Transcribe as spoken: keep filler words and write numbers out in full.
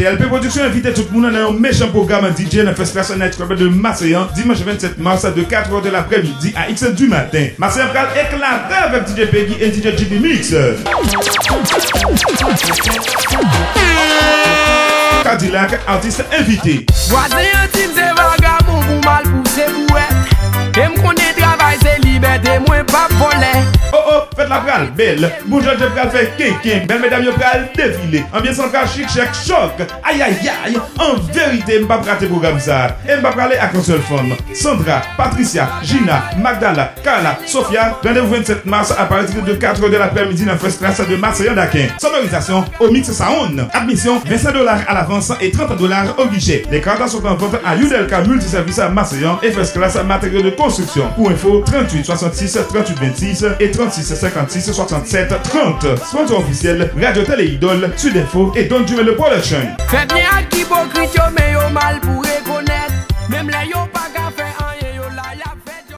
L P Production invite tout le monde dans un méchant programme D J dans First Class Night Club de Marseille, dimanche vingt-sept mars de quatre heures de l'après-midi à X du matin. Marseille pral éclater avec D J Peggy et D J Jimmy Mix. Cadillac, artiste invité. Voici un type, c'est vagabond pour mal pousser bouette. Et m'connait travail, c'est liberté, moi pas voler. Oh oh, faites la pral belle. Bonjour, je pral faire quelqu'un. Belle mesdames, je pral défiler. Ambiance en pral chic, chic, choc. Aïe aïe aïe. En vérité, m'pas prater programme ça. Et m'pas parler à une seule femme. Sandra, Patricia, Gina, Magdala, Carla, Sophia. Rendez-vous vingt-sept mars à partir de quatre heures de l'après-midi dans First Class de Marseille d'Aquin. Sonorisation au Mix Sound. Admission vingt-cinq dollars à l'avance et trente dollars au guichet. Les cartes sont en vente à Udelka Multiservice à Marseille et First Class matériaux de construction. Pour info, trente-huit soixante-six trente-huit vingt-six et trente-six cinquante-six soixante-sept trente. Sponsor officiel Radio Télé Idole, Sud Info et Don Dumelo Production. Faites bien à qui hypocrite, mais yo